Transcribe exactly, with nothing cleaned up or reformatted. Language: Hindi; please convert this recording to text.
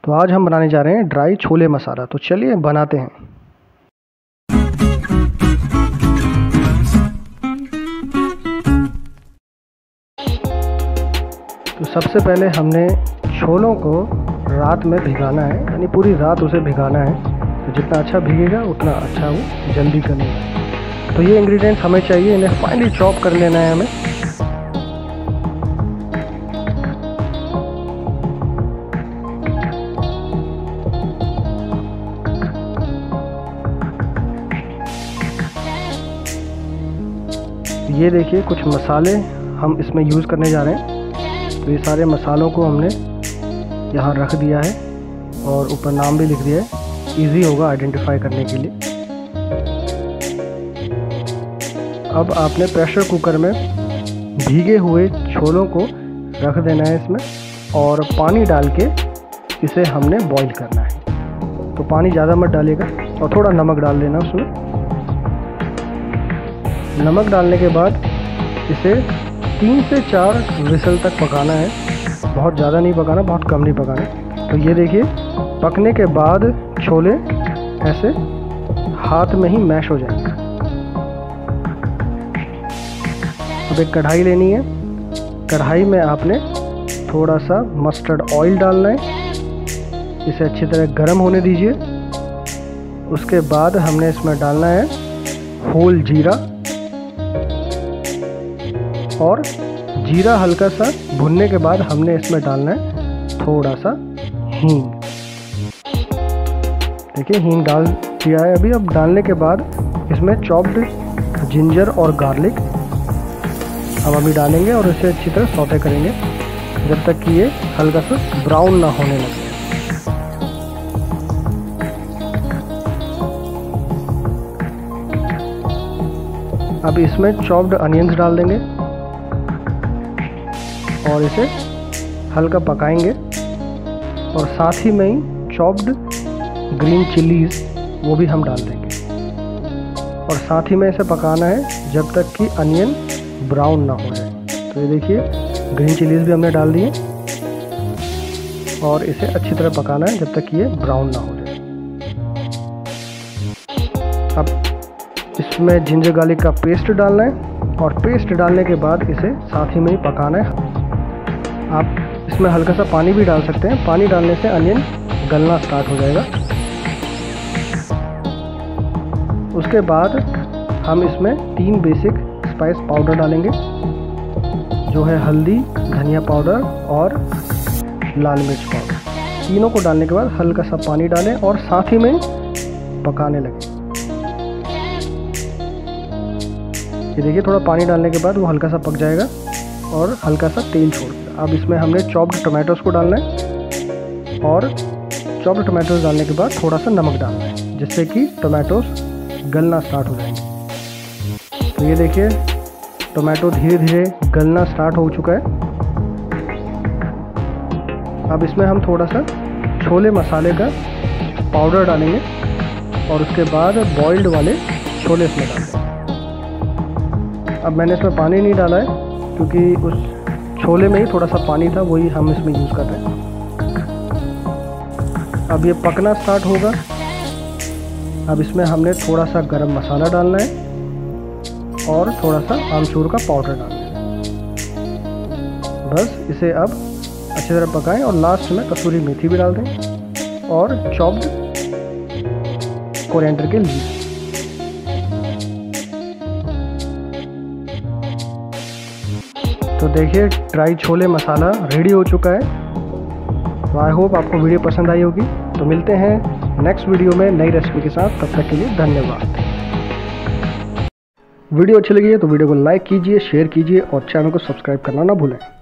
तो आज हम बनाने जा रहे हैं ड्राई छोले मसाला। तो चलिए बनाते हैं। तो सबसे पहले हमने छोलों को रात में भिगाना है, यानी पूरी रात उसे भिगाना है। तो जितना अच्छा भीगेगा उतना अच्छा वो जल्दी गलेगा। तो ये इंग्रेडिएंट्स हमें चाहिए, इन्हें फाइनली चॉप कर लेना है हमें। ये देखिए कुछ मसाले हम इसमें यूज़ करने जा रहे हैं। तो ये सारे मसालों को हमने यहाँ रख दिया है और ऊपर नाम भी लिख दिया है, इजी होगा आइडेंटिफाई करने के लिए। अब आपने प्रेशर कुकर में भीगे हुए छोलों को रख देना है इसमें, और पानी डाल के इसे हमने बॉईल करना है। तो पानी ज़्यादा मत डालिएगा और थोड़ा नमक डाल देना उसमें। नमक डालने के बाद इसे तीन से चार विसल तक पकाना है। बहुत ज़्यादा नहीं पकाना, बहुत कम नहीं पकाना। तो ये देखिए पकने के बाद छोले ऐसे हाथ में ही मैश हो जाएंगे। अब एक कढ़ाई लेनी है। कढ़ाई में आपने थोड़ा सा मस्टर्ड ऑयल डालना है। इसे अच्छी तरह गर्म होने दीजिए। उसके बाद हमने इसमें डालना है होल जीरा, और जीरा हल्का सा भुनने के बाद हमने इसमें डालना है थोड़ा सा हींग। देखिए हींग डाल दिया है अभी। अब डालने के बाद इसमें चॉप्ड जिंजर और गार्लिक हम अभी डालेंगे और इसे अच्छी तरह सौटे करेंगे जब तक कि ये हल्का सा ब्राउन ना होने लगे। अब इसमें चॉप्ड अनियंस डाल देंगे और इसे हल्का पकाएंगे, और साथ ही में ही चॉप्ड ग्रीन चिलीज वो भी हम डाल देंगे, और साथ ही में इसे पकाना है जब तक कि अनियन ब्राउन ना हो जाए। तो ये देखिए ग्रीन चिलीज भी हमने डाल दिए, और इसे अच्छी तरह पकाना है जब तक कि ये ब्राउन ना हो जाए। अब इसमें जिंजर गार्लिक का पेस्ट डालना है, और पेस्ट डालने के बाद इसे साथ ही में ही पकाना है। आप इसमें हल्का सा पानी भी डाल सकते हैं। पानी डालने से अनियन गलना स्टार्ट हो जाएगा। उसके बाद हम इसमें तीन बेसिक स्पाइस पाउडर डालेंगे, जो है हल्दी, धनिया पाउडर और लाल मिर्च पाउडर। तीनों को डालने के बाद हल्का सा पानी डालें और साथ ही में पकाने लगे। ये देखिए थोड़ा पानी डालने के बाद वो हल्का सा पक जाएगा और हल्का सा तेल छोड़ देगा। अब इसमें हमने चॉप्ड टमाटोस को डालना है, और चॉप्ड टमाटोस डालने के बाद थोड़ा सा नमक डालना है, जिससे कि टमाटोस गलना स्टार्ट हो जाएंगे। तो ये देखिए टमाटो धीरे धीरे गलना स्टार्ट हो चुका है। अब इसमें हम थोड़ा सा छोले मसाले का पाउडर डालेंगे, और उसके बाद बॉइल्ड वाले छोले इसमें डाल देंगे। अब मैंने इसमें पानी नहीं डाला है क्योंकि उस छोले में ही थोड़ा सा पानी था, वही हम इसमें यूज़ कर रहे हैं। अब ये पकना स्टार्ट होगा। अब इसमें हमने थोड़ा सा गरम मसाला डालना है और थोड़ा सा आमचूर का पाउडर डालना है। बस इसे अब अच्छी तरह पकाएं, और लास्ट में कसूरी मेथी भी डाल दें और चॉप्ड कोरिएंडर के लीव्स। तो देखिए ड्राई छोले मसाला रेडी हो चुका है। तो आई होप आपको वीडियो पसंद आई होगी। तो मिलते हैं नेक्स्ट वीडियो में नई रेसिपी के साथ। तब तक के लिए धन्यवाद। वीडियो अच्छी लगी है तो वीडियो को लाइक कीजिए, शेयर कीजिए और चैनल को सब्सक्राइब करना ना भूलें।